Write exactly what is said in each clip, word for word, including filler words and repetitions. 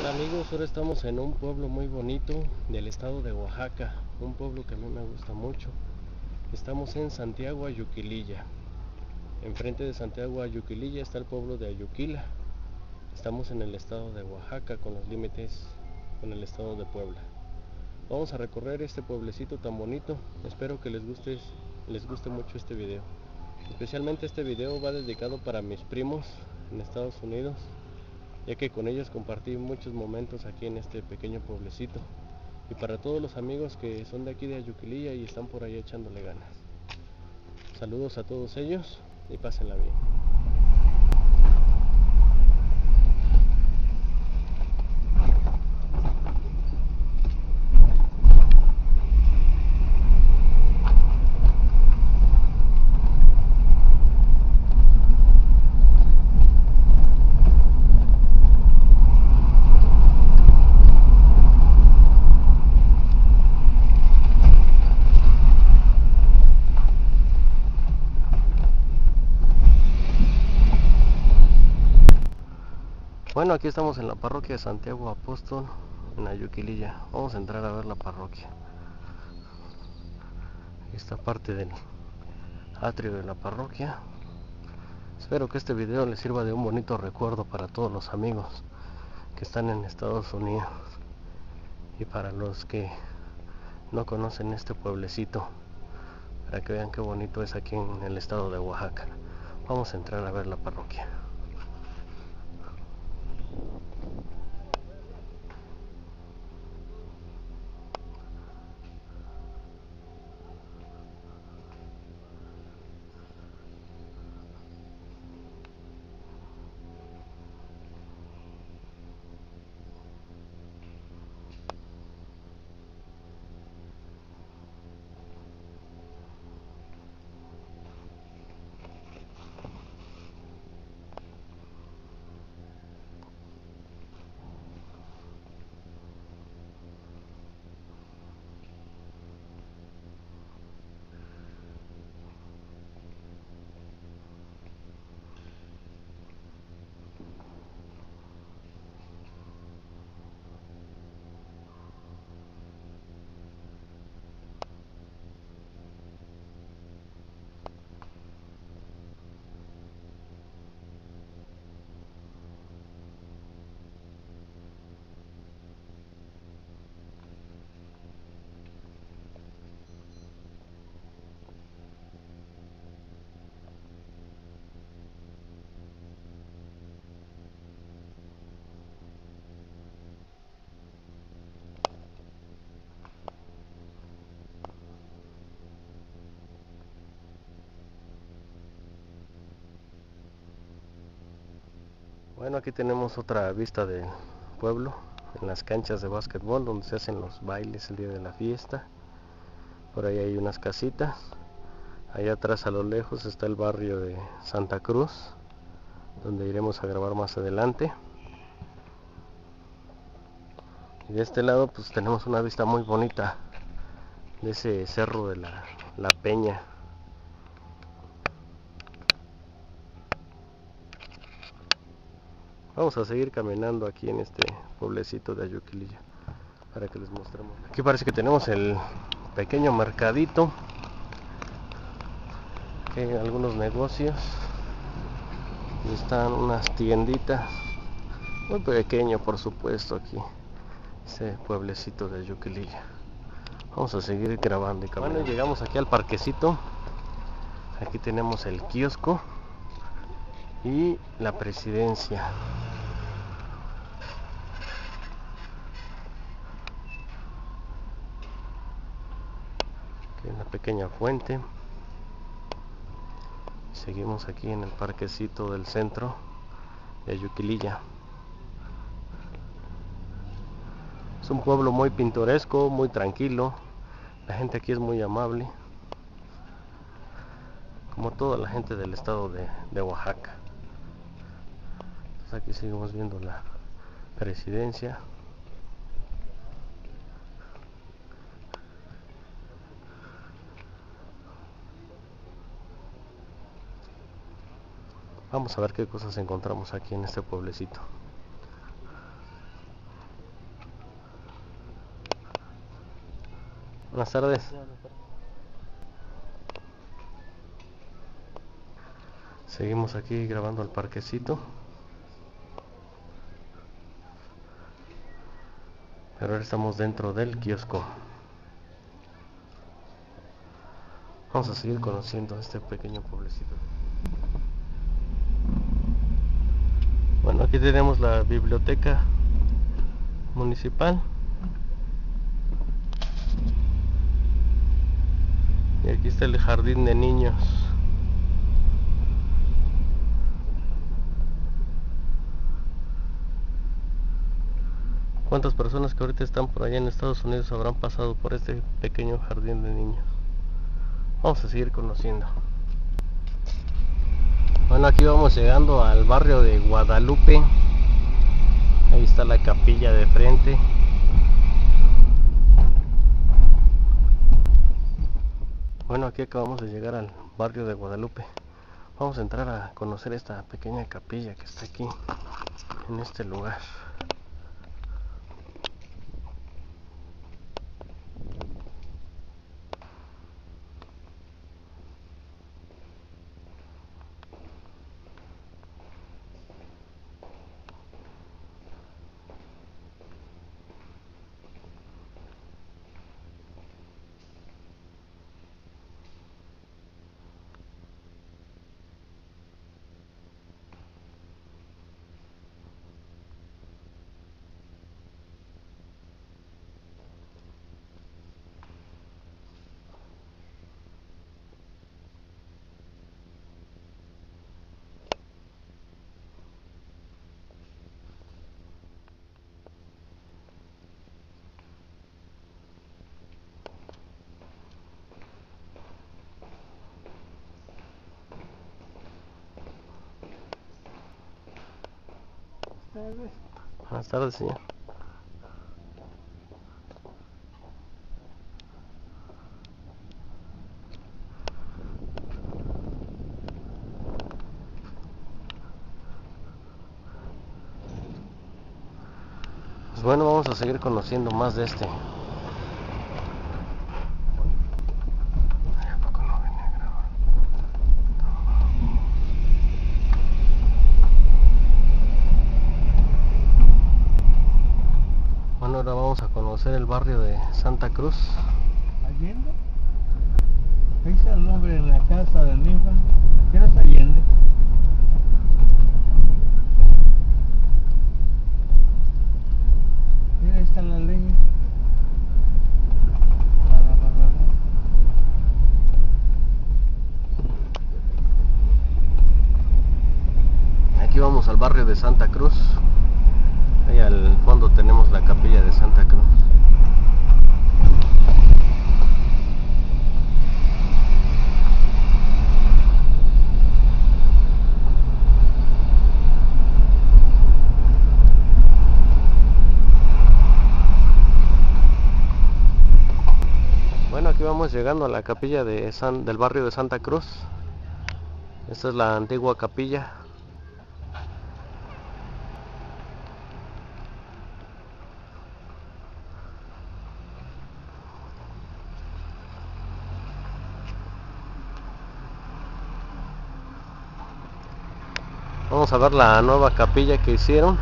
Hola amigos, ahora estamos en un pueblo muy bonito del estado de Oaxaca, un pueblo que a mí me gusta mucho. Estamos en Santiago Ayuquililla. Enfrente de Santiago Ayuquililla está el pueblo de Ayuquila. Estamos en el estado de Oaxaca con los límites con el estado de Puebla. Vamos a recorrer este pueblecito tan bonito. Espero que les guste, les guste mucho este video. Especialmente este video va dedicado para mis primos en Estados Unidos, ya que con ellos compartí muchos momentos aquí en este pequeño pueblecito, y para todos los amigos que son de aquí de Ayuquililla y están por ahí echándole ganas. Saludos a todos ellos y pásenla bien. Bueno, aquí estamos en la parroquia de Santiago Apóstol, en Ayuquililla. Vamos a entrar a ver la parroquia. Esta parte del atrio de la parroquia. Espero que este video les sirva de un bonito recuerdo para todos los amigos que están en Estados Unidos y para los que no conocen este pueblecito, para que vean qué bonito es aquí en el estado de Oaxaca. Vamos a entrar a ver la parroquia. Bueno, aquí tenemos otra vista del pueblo, en las canchas de básquetbol donde se hacen los bailes el día de la fiesta. Por ahí hay unas casitas. Allá atrás a lo lejos está el barrio de Santa Cruz, donde iremos a grabar más adelante. Y de este lado pues tenemos una vista muy bonita de ese cerro de la, la Peña. Vamos a seguir caminando aquí en este pueblecito de Ayuquililla para que les mostremos. Aquí parece que tenemos el pequeño mercadito. Aquí hay algunos negocios y están unas tienditas. Muy pequeño, por supuesto, aquí ese pueblecito de Ayuquililla. Vamos a seguir grabando y caminando. Bueno, llegamos aquí al parquecito. Aquí tenemos el kiosco y la presidencia. Aquí hay una pequeña fuente. Seguimos aquí en el parquecito del centro de Ayuquililla. Es un pueblo muy pintoresco, muy tranquilo. La gente aquí es muy amable, como toda la gente del estado de, de Oaxaca. Entonces aquí seguimos viendo la presidencia. Vamos a ver qué cosas encontramos aquí en este pueblecito. Buenas tardes. Seguimos aquí grabando el parquecito. Pero ahora estamos dentro del kiosco. Vamos a seguir conociendo este pequeño pueblecito. Bueno, aquí tenemos la biblioteca municipal. Y aquí está el jardín de niños. ¿Cuántas personas que ahorita están por allá en Estados Unidos habrán pasado por este pequeño jardín de niños? Vamos a seguir conociendo. Bueno, aquí vamos llegando al barrio de Guadalupe. Ahí está la capilla de frente. Bueno, aquí acabamos de llegar al barrio de Guadalupe. Vamos a entrar a conocer esta pequeña capilla que está aquí, en este lugar. Buenas tardes, señor. Pues bueno, vamos a seguir conociendo más de este. Bueno, ahora vamos a conocer el barrio de Santa Cruz. Allende. Ahí está el nombre en la casa de ninfa. ¿Qué es Allende? Mira, ahí están las leñas. Aquí vamos al barrio de Santa Cruz. Ahí al fondo tenemos la capilla de Santa Cruz. Bueno, aquí vamos llegando a la capilla de San, del barrio de Santa Cruz. Esta es la antigua capilla. Vamos a ver la nueva capilla que hicieron.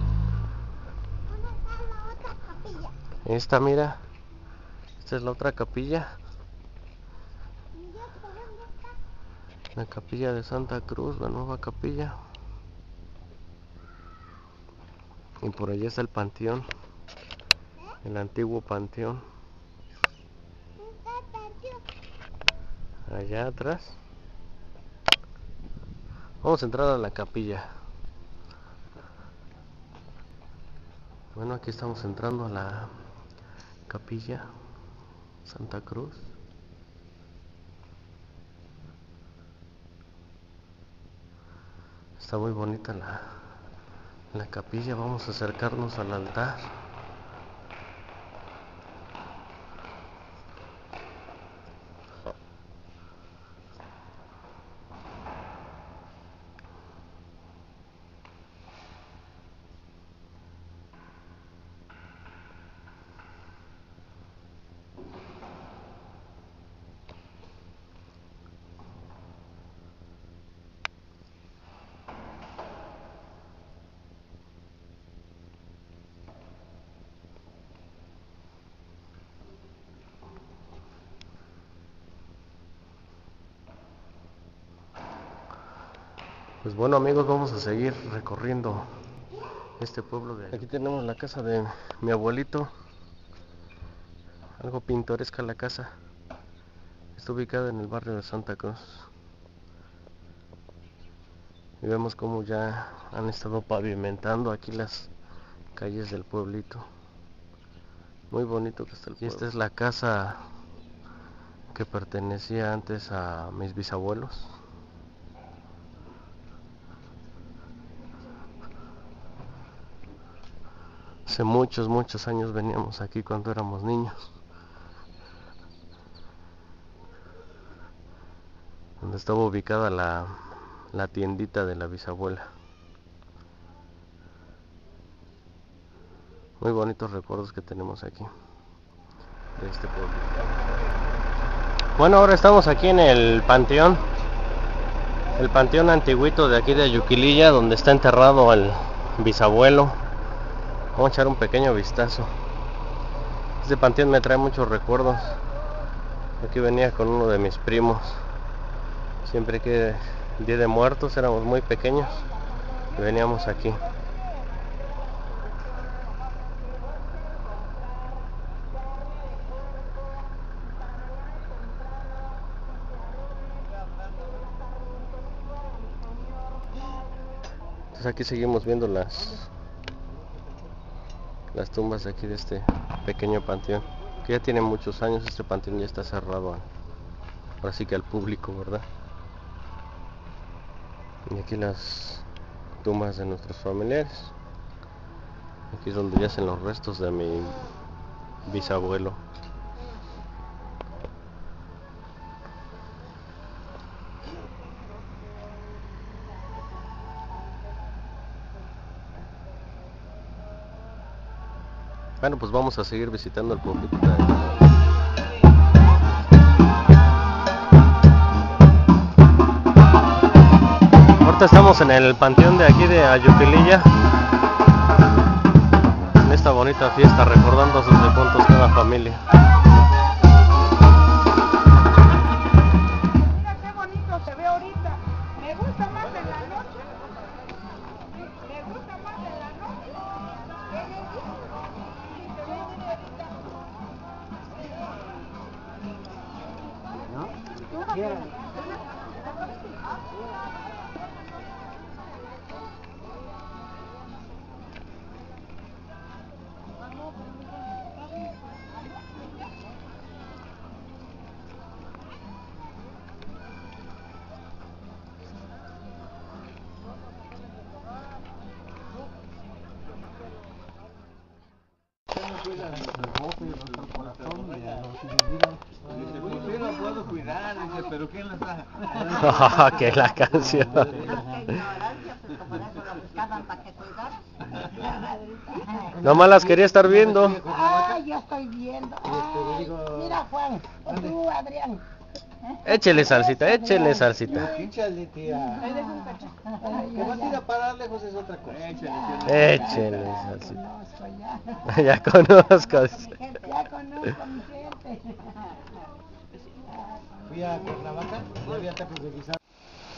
Esta, mira. Esta es la otra capilla. La capilla de Santa Cruz, la nueva capilla. Y por allá está el panteón. El antiguo panteón. Allá atrás. Vamos a entrar a la capilla. Bueno, aquí estamos entrando a la capilla Santa Cruz. Está muy bonita la, la capilla. Vamos a acercarnos al altar. Pues bueno amigos, vamos a seguir recorriendo este pueblo de... Aquí tenemos la casa de mi abuelito. Algo pintoresca la casa. Está ubicada en el barrio de Santa Cruz. Y vemos como ya han estado pavimentando aquí las calles del pueblito. Muy bonito que está el pueblo. Y esta es la casa que pertenecía antes a mis bisabuelos. Hace muchos, muchos años veníamos aquí cuando éramos niños. Donde estaba ubicada la, la tiendita de la bisabuela. Muy bonitos recuerdos que tenemos aquí de este pueblo. Bueno, ahora estamos aquí en el panteón. El panteón antiguito de aquí de Ayuquililla, donde está enterrado el bisabuelo. Vamos a echar un pequeño vistazo. Este panteón me trae muchos recuerdos. Aquí venía con uno de mis primos. Siempre que el día de muertos éramos muy pequeños y veníamos aquí. Entonces aquí seguimos viendo las las tumbas de aquí de este pequeño panteón, que ya tiene muchos años. Este panteón ya está cerrado, ahora sí que al público, ¿verdad? Y aquí las tumbas de nuestros familiares. Aquí es donde yacen los restos de mi bisabuelo. Bueno, pues vamos a seguir visitando el pueblito. Ahorita estamos en el panteón de aquí de Ayuquililla, en esta bonita fiesta, recordando sus difuntos cada familia. Mira qué bonito se ve ahorita. Me gusta más en la noche. Me gusta más en la noche. Yo lo puedo cuidar, dice, pero ¿quién las da? Que la canción. Qué ignorancia, pues como eso lo buscaban para que cuidara. Nomás las quería estar viendo. Ay, yo estoy viendo. Ay, mira Juan, o tú Adrián. Échele salsita, échele salsita. Pínchale, tía. Ahí dejo un cacho. Que vas a ir a parar lejos es otra cosa. Échele salsita. Conozco ya. Ya conozco. Ya conozco mi gente. Fui a Cuernavaca y había tacos de guisado.